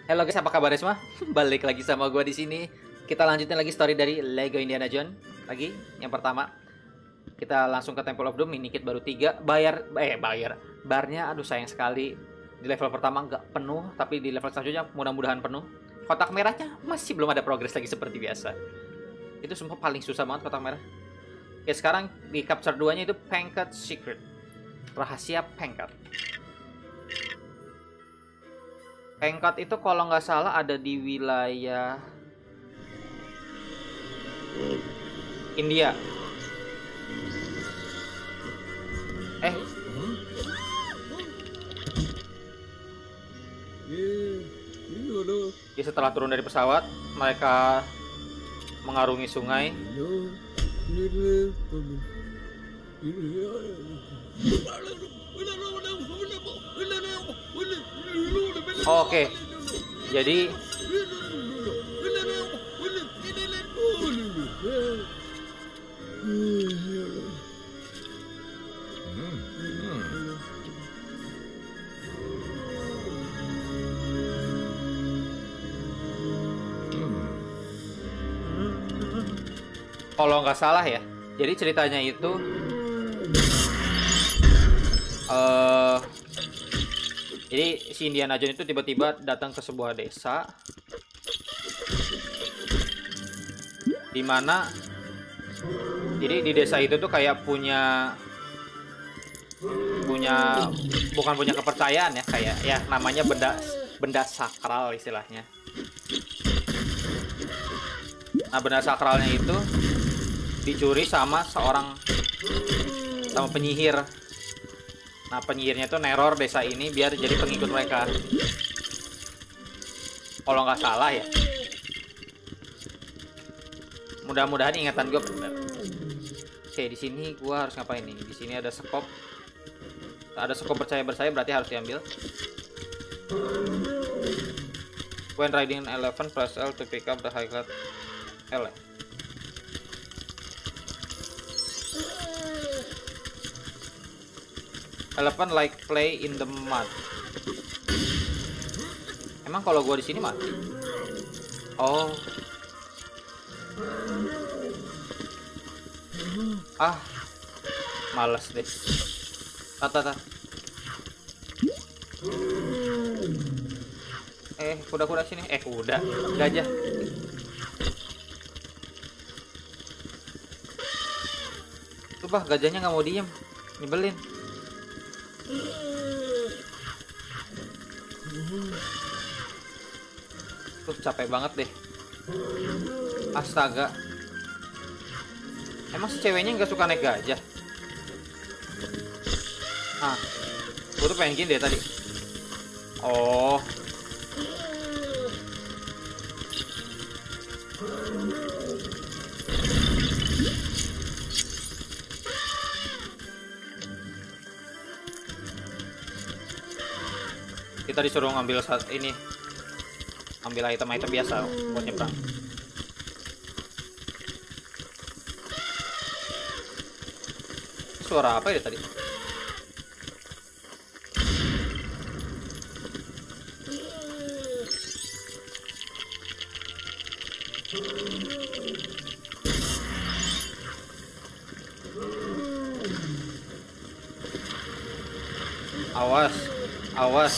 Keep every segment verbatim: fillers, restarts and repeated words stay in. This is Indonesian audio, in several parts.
Halo guys, apa kabar semua? Balik lagi sama gua di sini. Kita lanjutin lagi story dari Lego Indiana Jones. Lagi yang pertama. Kita langsung ke Temple of Doom. Ini kit baru tiga. Bayar eh bayar. Barnya aduh sayang sekali. Di level pertama nggak penuh, tapi di level selanjutnya mudah-mudahan penuh. Kotak merahnya masih belum ada progres lagi seperti biasa. Itu semua paling susah banget kotak merah. Oke, sekarang di capture dua-nya itu Pankot Secret. Rahasia Pankot. Pankot itu kalau nggak salah ada di wilayah India. Eh, ya setelah turun dari pesawat, mereka mengarungi sungai. Oh, oke, okay. Jadi kalau nggak salah ya, jadi ceritanya itu uh, jadi si Indiana Jones itu tiba-tiba datang ke sebuah desa di mana jadi di desa itu tuh kayak punya punya bukan punya kepercayaan ya, kayak ya namanya benda benda sakral istilahnya. Nah, benda sakralnya itu dicuri sama seorang sama penyihir. Nah, penyihirnya itu neror desa ini biar jadi pengikut mereka. Kalau nggak salah ya. Mudah-mudahan ingatan gue benar. Oke, di sini gue harus ngapain nih? Di sini ada skop. Ada skop percaya bersaya, berarti harus diambil. When riding an elephant, press L to pick up the highlight L. Elephant like play in the mud. Emang kalau gua di sini mati? Oh. Ah. Males deh. Tata tata. Eh, kuda-kuda sini. Eh, kuda. Gajah. Tuh, bah, gajahnya nggak mau diem. Nyebelin. Tuh, capek banget deh. Astaga. Emang si ceweknya nggak suka naik gajah? Ah, gue tuh pengen gini deh tadi. Oh. Kita disuruh ngambil saat ini, ambil item-item biasa buat nyebrang. Suara apa ya tadi? Awas, awas.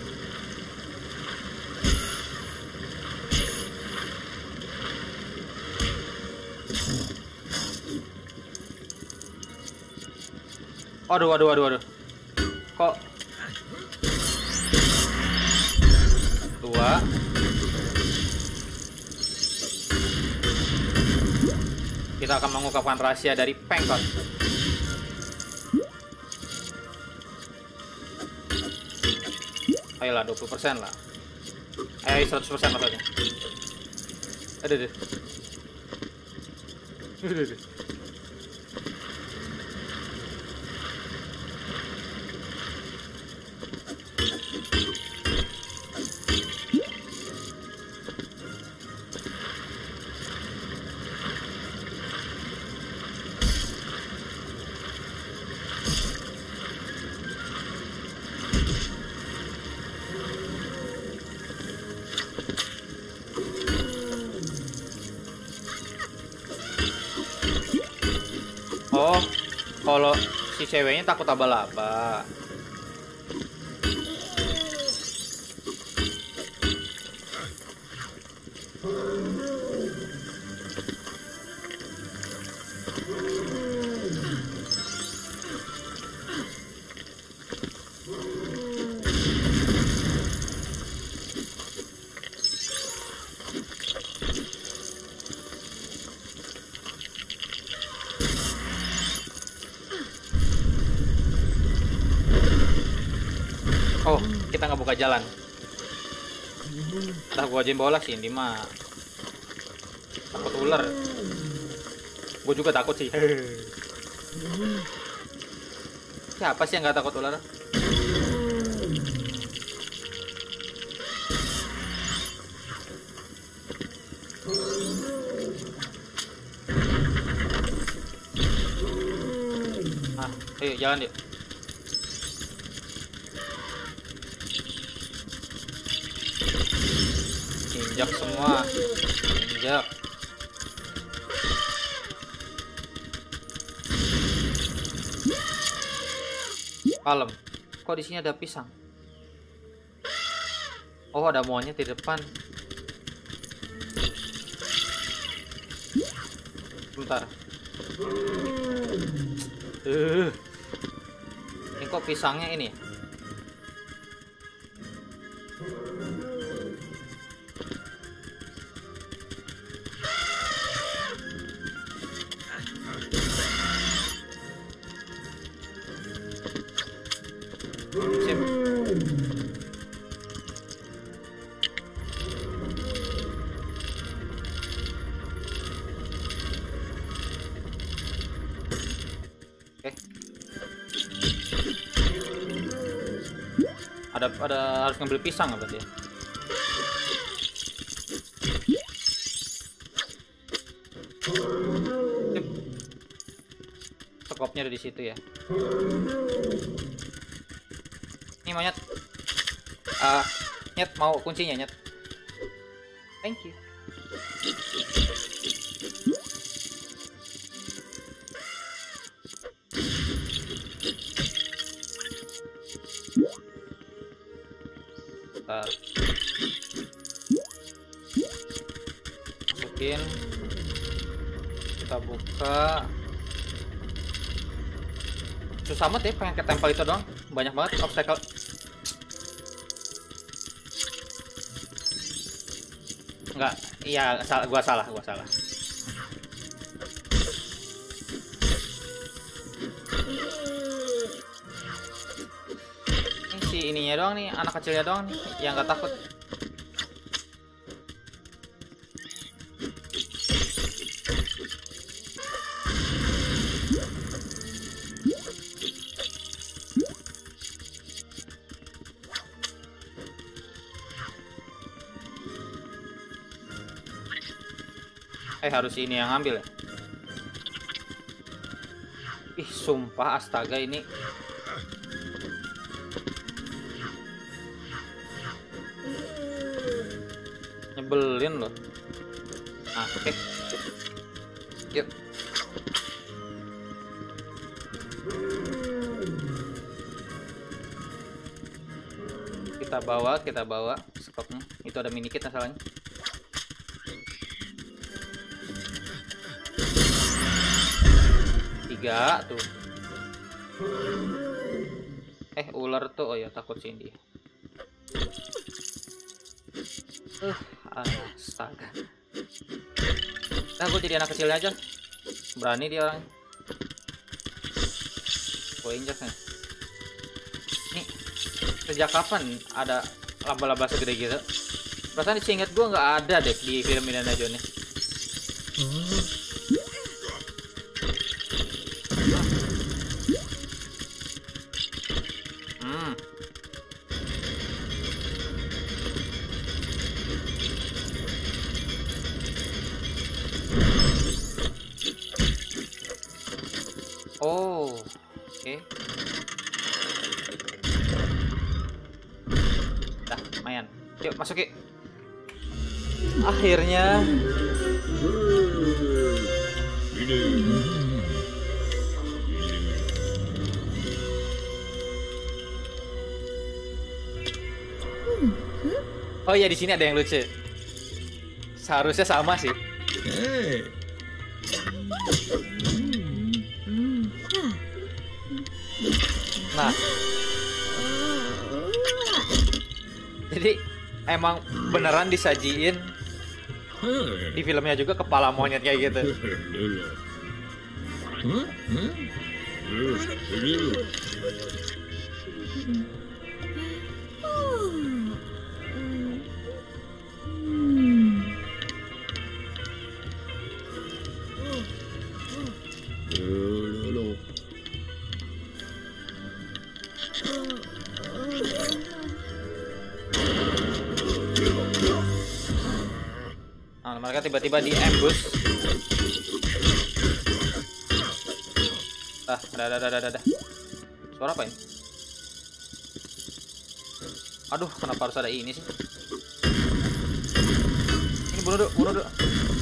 Waduh, waduh, waduh, waduh. Kok dua? Kita akan mengungkapkan rahasia dari Pankot. Ayolah, dua puluh persen lah. Ayo, seratus persen maksudnya. Aduh, aduh. Aduh, aduh. kalau si ceweknya takut abal-abal. Oh, kita nggak buka jalan. Entah gua aja yang bola sih, ini mah takut ular. Gua juga takut sih. Siapa sih yang nggak takut ular? Ah, ayo jalan yuk. Injak semua, injak. Kalem. Kok di sini ada pisang? Oh, ada monyet di depan. Bentar. Uh. Ini kok pisangnya ini? Sip. Oke. Ada ada harus ngambil pisang apa berarti ya? Sip. Sekopnya ada di situ ya. Ini monyet. Ah, uh, nyet mau kuncinya nyet. Thank you. Bentar. Masukin. Kita buka. Susah amat ya pengen ketempel itu doang. Banyak banget obstacle. Enggak, iya salah, gua salah, gua salah. Ini si ininya doang nih, anak kecilnya doang nih yang nggak takut. Eh harus ini yang ambil ya. Ih sumpah astaga ini. Nyebelin loh. Nah oke okay. Yuk. Kita bawa, kita bawa skopnya. Itu ada mini kit masalahnya. Tiga tuh. Eh ular tuh, oh ya takut sih dia. Uh, astaga. Nah gue jadi anak kecilnya aja. Berani dia orang. Gue injak nih. Nih sejak kapan ada laba-laba segede gitu? Perasaan disinget gue nggak ada deh di film Indiana Jones nih. Hmm. Oh, oke. Okay. Dah, lumayan. Yuk masuk yuk. Akhirnya. Oh iya, di sini ada yang lucu. Seharusnya sama sih. Hey. Nah, jadi emang beneran disajiin di filmnya juga kepala monyet kayak gitu. Nah, mereka tiba-tiba di ambush. Ah, dah, dah, dah, dah, dah. Suara apa ini? Aduh, kenapa harus ada ini sih? Ini bunuh dulu, bunuh dulu.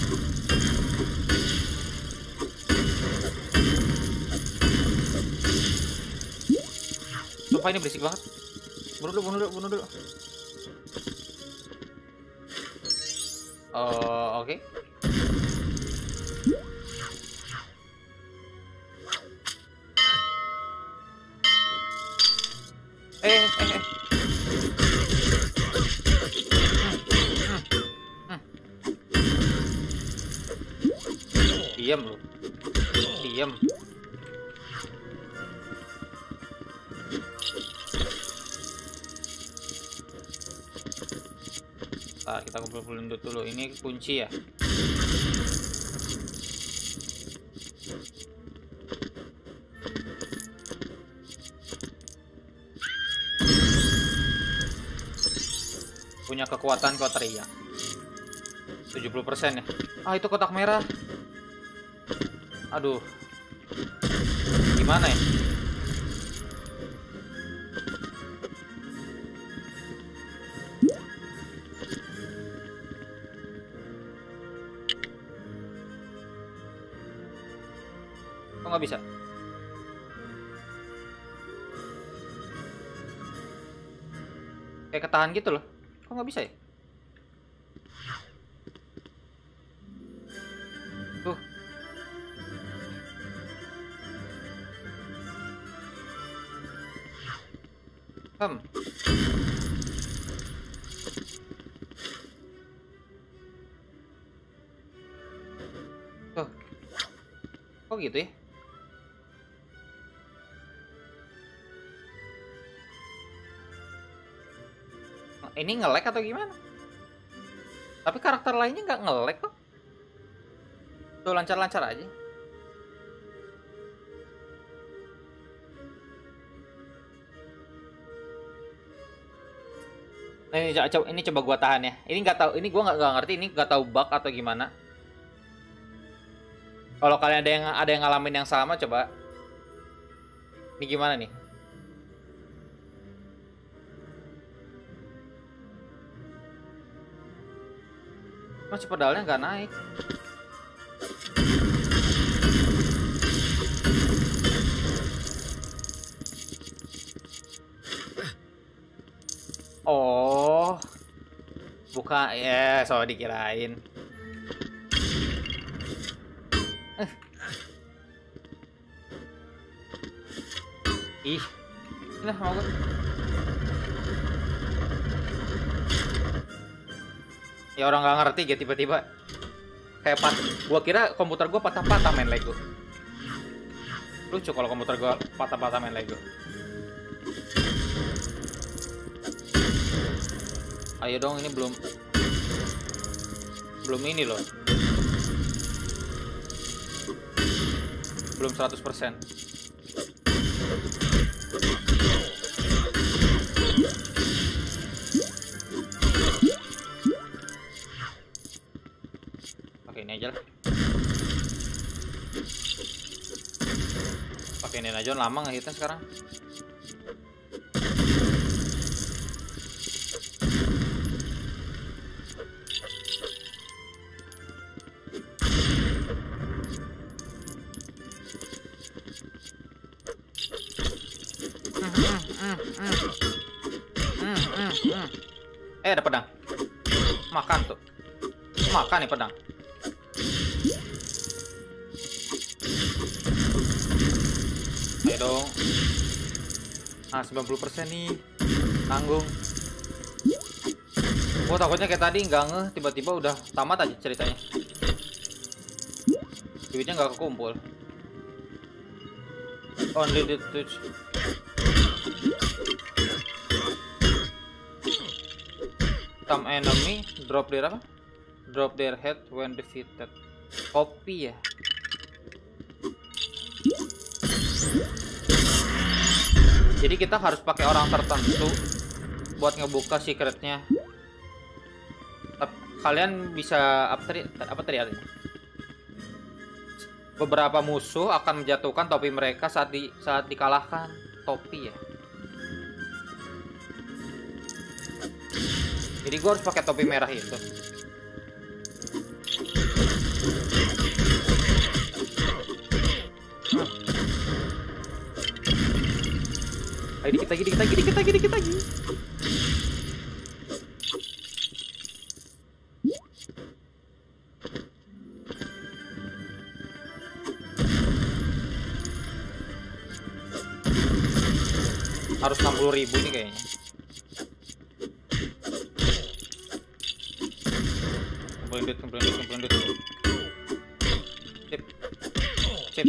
Sumpah ini berisik banget. Bunuh dulu, bunuh dulu, bunuh dulu. Oh, oke. Okay. Eh, eh, eh. Hmm, hmm, hmm. Diam lu. Diam. Nah, kita kumpul-kumpulin dulu. Ini kunci ya. Punya kekuatan kau teriak. tujuh puluh persen ya. Ah, itu kotak merah. Aduh. Gimana ya? Kok nggak bisa? Kayak ketahan gitu loh. Kok nggak bisa ya? Tuh. Hmm. Tuh. Kok gitu ya? Ini nge-lag atau gimana? Tapi karakter lainnya nggak nge-lag kok. Tuh lancar-lancar aja. Nah, ini coba, ini coba gua tahan ya. Ini nggak tahu, ini gua nggak nggak ngerti, ini nggak tahu bug atau gimana. Kalau kalian ada yang ada yang ngalamin yang sama, coba. Ini gimana nih? Masih pedalnya nggak naik. Oh, buka ya, so dikirain. Eh. Ih, nah mau gue. Ya orang nggak ngerti gitu tiba-tiba kayak pat. Gua kira komputer gua patah-patah main Lego. Lucu kalau komputer gua patah-patah main Lego. Ayo dong, ini belum belum ini loh. Belum seratus persen. Pakai ini aja lah. Pakai ini aja, lama ngehitnya sekarang. Eh, ada pedang. Makan tuh. Makan nih pedang. Ayo dong. Ah, sembilan puluh persen nih. Tanggung. Gua takutnya kayak tadi nggak ngeh, tiba-tiba udah tamat aja ceritanya. Duitnya nggak kekumpul. Only the touch. Some enemy drop their apa? Drop their head when defeated. Kopi ya. Jadi kita harus pakai orang tertentu buat ngebuka secretnya. Kalian bisa apa tadi? Apa tadi artinya? Beberapa musuh akan menjatuhkan topi mereka saat di saat dikalahkan. Topi ya. Jadi gue harus pakai topi merah itu. Hmm. Ayo dikit lagi, dikit lagi, dikit lagi, dikit lagi. Harus enam puluh ribu ini kayaknya. Kumpulin duit, kumpulin duit, kumpulin duit. Sip. Sip.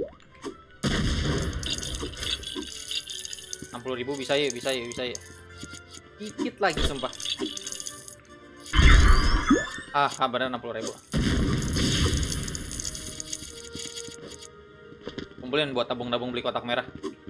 enam puluh ribu bisa ya, bisa ya, bisa ya. Dikit lagi sumpah. Ah, benar enam puluh ribu. Kumpulin buat tabung-tabung beli kotak merah.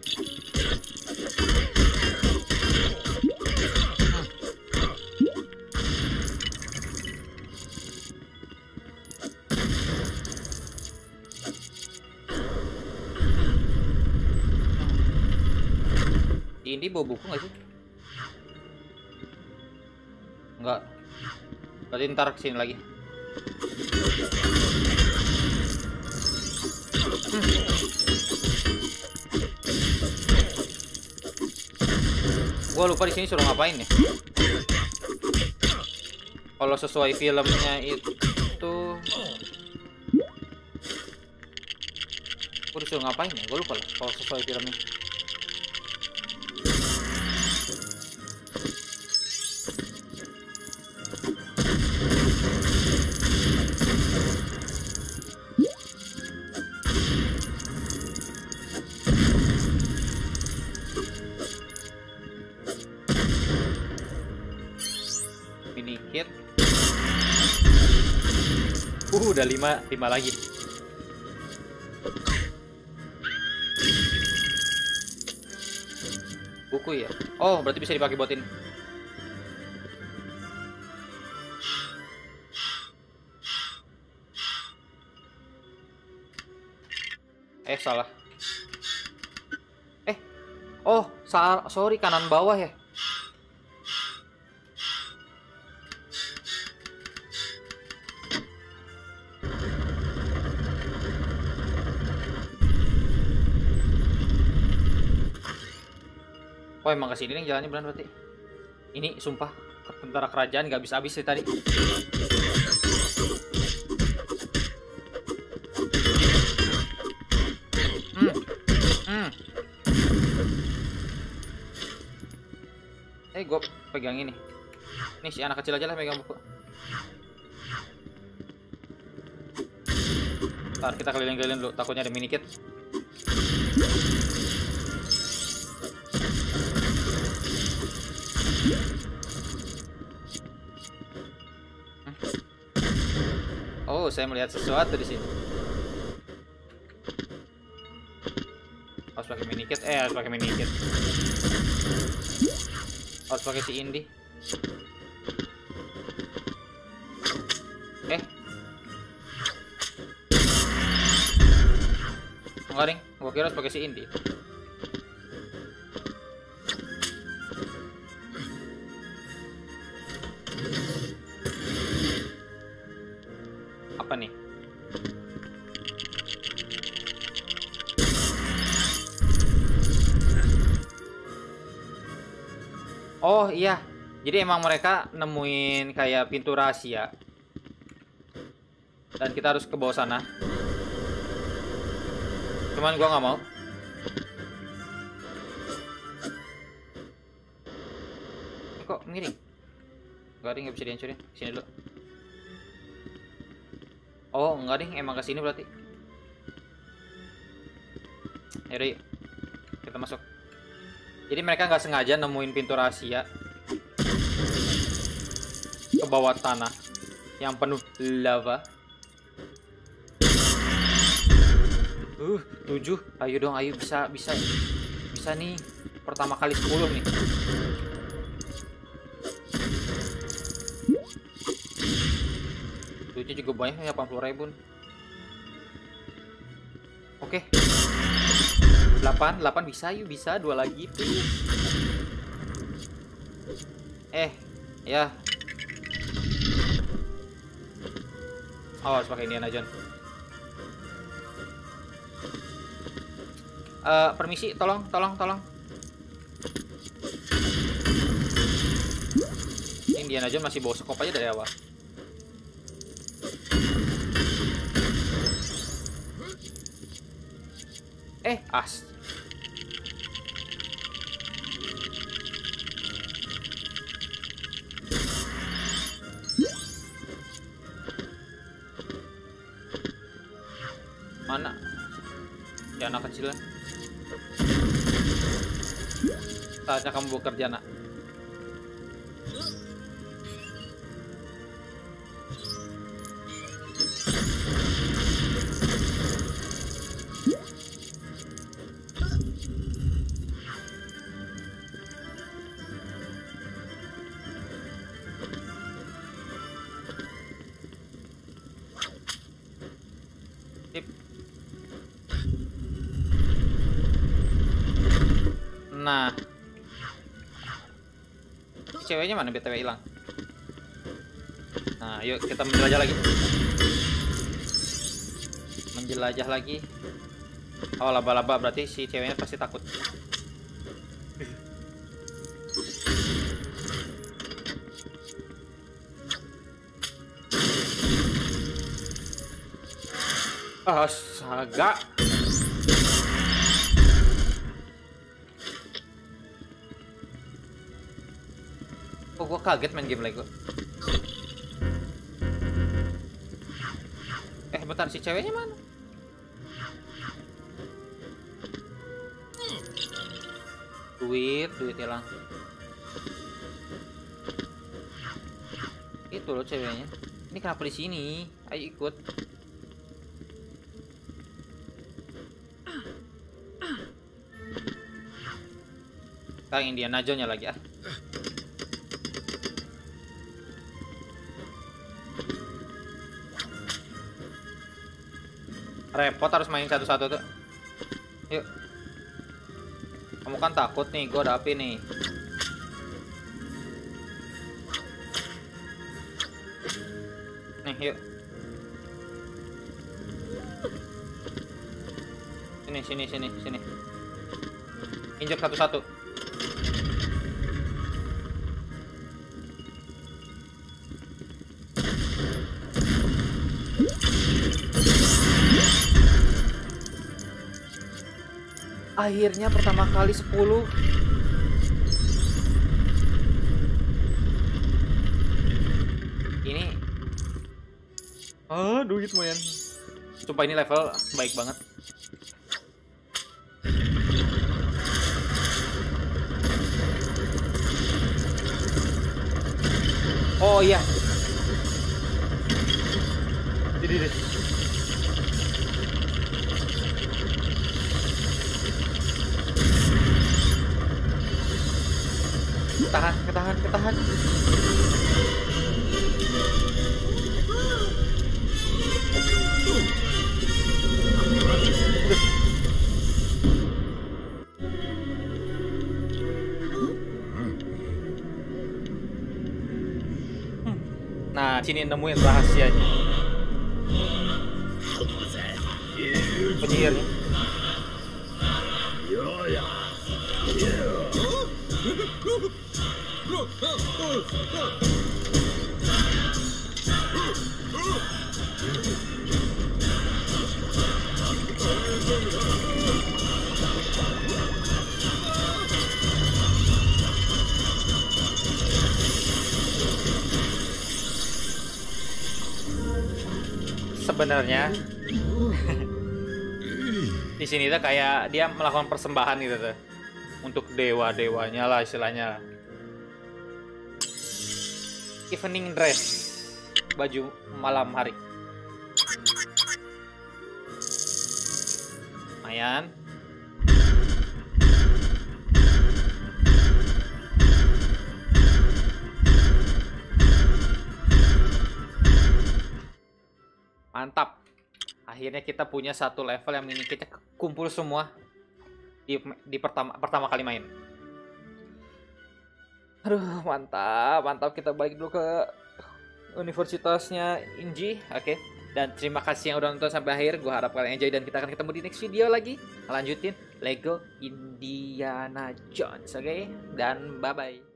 Ini bawa buku nggak sih? Enggak. Berarti ntar kesini lagi. Hmm. Gua lupa di sini suruh ngapain ya. Kalau sesuai filmnya itu, gua disuruh ngapain ya? Gua lupa lah. Kalau sesuai filmnya. Mini kit. Uh, udah lima, lima lagi. Buku ya. Oh, berarti bisa dipakai buat ini. Eh, salah. Eh. Oh, salah, sorry, kanan bawah ya. Oh, emang kesini nih jalannya beneran berarti. Ini sumpah tentara kerajaan gak bisa habis sih tadi. Hmm. Hmm. Eh, gue pegang ini. Nih si anak kecil aja lah pegang buku. Ntar kita keliling-keliling dulu, takutnya ada mini kit. Oh, saya melihat sesuatu di sini. Harus pakai mini kit, eh harus pakai mini kit. Harus pakai si Indi. Eh, enggak ding, gua kira harus pakai si Indi. Apa nih? Oh iya, Jadi emang mereka nemuin kayak pintu rahasia. Dan kita harus ke bawah sana. Cuman gua nggak mau. Eh, kok miring? Enggak deh, nggak bisa dihancurin. Sini dulu. Oh, enggak deh, emang ke sini berarti. Yaudah, yuk. Kita masuk. Jadi mereka nggak sengaja nemuin pintu rahasia ke bawah tanah yang penuh lava. Uh, tujuh. Ayo dong, ayo bisa, bisa, bisa nih. Pertama kali sepuluh nih. Duitnya juga banyak, delapan puluh ribu. Oke. delapan, delapan bisa, yuk bisa. Dua lagi, please. Eh, ya. Awas pakai Indiana Jones. Uh, permisi, tolong, tolong, tolong. Indiana Jones masih bawa skop aja dari awal. Eh, as. Mana? Ya anak kecil lah. Saatnya kamu bekerja, nak. Sip. Nah, ceweknya mana? B T W hilang. Nah, yuk kita menjelajah lagi. Menjelajah lagi. Oh, laba-laba, berarti si ceweknya pasti takut. Astaga. Oh, gua kaget main game Lego. Eh, bentar, si ceweknya mana? Duit, duit hilang. Itu loh ceweknya. Ini kenapa di sini? Ayo ikut. Sekarang Indiana Jones-nya lagi ah. Repot harus main satu-satu tuh. Yuk. Kamu kan takut nih, gue ada api nih. Nih, yuk. Sini, sini, sini, sini. Injek satu-satu. Akhirnya pertama kali sepuluh. Ini ah, duit lumayan. Sumpah ini level baik banget. Oh iya. Jadi deh. Ketahan, ketahan, ketahan. Nah, sini nemuin rahasianya. Penyihirnya. Sebenarnya di sini tuh kayak dia melakukan persembahan gitu tuh untuk dewa-dewanya lah istilahnya. Evening dress, baju malam hari. Lumayan. Mantap. Akhirnya kita punya satu level yang ini kita kumpul semua di, di pertama pertama kali main. Aduh, mantap, mantap. Kita balik dulu ke universitasnya Inji. Oke. Dan terima kasih yang udah nonton sampai akhir. Gue harap kalian enjoy dan kita akan ketemu di next video lagi. Lanjutin Lego Indiana Jones, oke? Dan bye bye.